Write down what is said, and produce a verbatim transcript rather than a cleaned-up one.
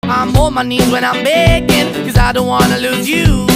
I'm on my knees when I'm begging, cause I don't wanna lose you.